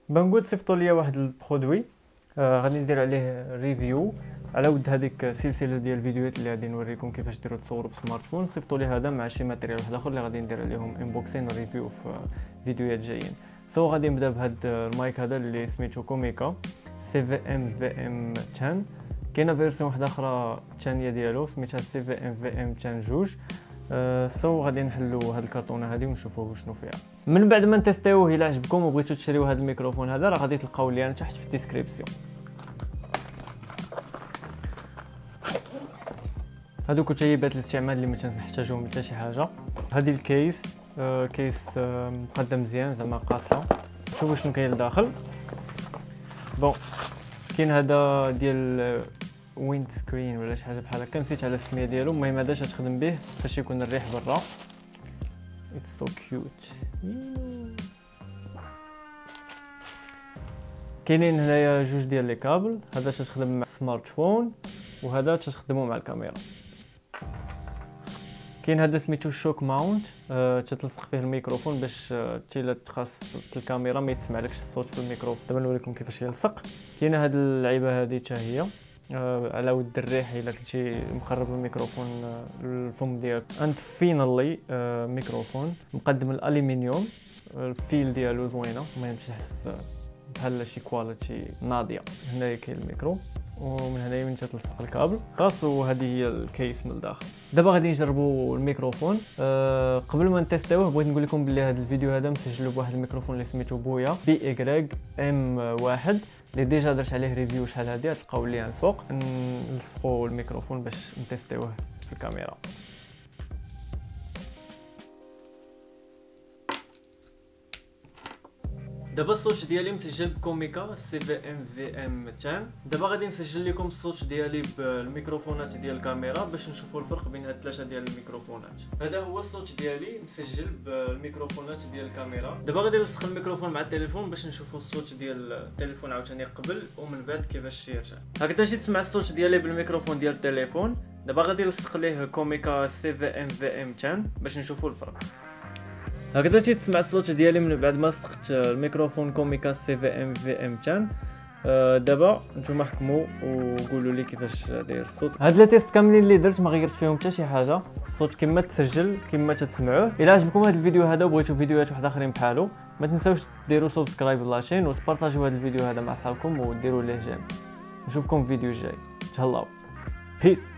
بنقول صيفطوا لي واحد البرودوي، غادي ندير عليه ريفيو على ود هذيك السلسله ديال الفيديوهات اللي غادي نوريكم كيفاش ديروا تصوروا بسمارت فون. صيفطوا لي هذا مع شي ماتيريال واحد اخر اللي غادي ندير عليهم انبوكسين ريفيو في فيديوهات جايين. غادي نبدا بهذا المايك هذا اللي سميتو كوميكا سي في ام في ام 10. كاينه فيرسيون واحده اخرى ثانيه ديالو سميتها سي في ام في ام 10 جوج. غادي نحلو هاد الكرتونه هذه ونشوفوا شنو فيها. من بعد ما نتيستيوه الى عجبكم وبغيتو تشريو هذا الميكروفون هذا، راه غادي تلقاو ليان تحت في الديسكريبسيون. هادو كتيبات الاستعمال اللي ما تنحتاجوهم حتى شي حاجه. هذه الكيس كيس مقدم مزيان زعما قاصحه. شوفوا شنو كاين لداخل. بون كاين هذا ديال ويند سكرين ولا شي حاجه بحال هكا، نسيت على السميه ديالو. المهم هذا تخدم به فاش يكون الريح برا. اتس سو كيوت. كاينين هنايا جوج ديال لي كابل، هذا تخدم مع السمارت فون وهذا تخدمو مع الكاميرا. كاين هذا سميتو شوك ماونت، تتلصق فيه الميكروفون باش تيلا تخاص الكاميرا ما يتسمعلكش الصوت في الميكروفون. دابا نوريكم كيفاش يلصق. كاينه هاد اللعيبه هذه حتى هي على ود الريح الا كنتي مقرب الميكروفون للفم ديالك. اند فينالي ميكروفون مقدم الالومنيوم، الفيل ديالو زوينه، المهم تحس بحال شي كواليتي ناضيه. هنايا كاين الميكرو ومن هنايا من تتلصق الكابل خاص، وهذه هي الكيس من الداخل. دابا غادي نجربوا الميكروفون. قبل ما نتيستيوه بغيت نقول لكم بلي هذا الفيديو هذا مسجل بواحد الميكروفون اللي سميتو بويا بي اي ام 1 اللي ديجا درت عليه ريفيو شحال هادي، تلقاو ليها الفوق. نلصقوا الميكروفون باش نتيستيوه في الكاميرا. دابا الصوت ديالي مسجل بكوميكا سي في ام في ام 10. دابا غادي نسجل لكم الصوت ديالي بالميكروفونات ديال الكاميرا باش نشوفوا الفرق بين هاد الثلاثه ديال الميكروفونات. هذا هو الصوت ديالي مسجل بالميكروفونات ديال الكاميرا. دابا غادي نلصق الميكروفون مع التليفون باش نشوفوا الصوت ديال التليفون عاوتاني قبل ومن بعد كيفاش يرجع. هكذا جيت تسمع الصوت ديالي بالميكروفون ديال التليفون. دابا غادي نلصق ليه كوميكا سي في ام في ام 10 باش نشوفوا الفرق. هكذا تسمع الصوت ديالي من بعد ما لصقت الميكروفون كوميكا سي في ام في ام 10. دابا نتوما حكموا وقولوا لي كيفاش داير الصوت. هاد لي تيست كاملين اللي درت ما غيرت فيهم حتى شي حاجه، الصوت كما تسجل كما تسمعوه. الا عجبكم هاد الفيديو هذا وبغيتوا فيديوهات واحد اخرين بحالو، ما تنساوش ديروا سبسكرايب لاشين وتبارطاجيو هاد الفيديو هذا مع صحابكم وديروا ليه جيم. نشوفكم في فيديو جاي. تهلاو. بيس.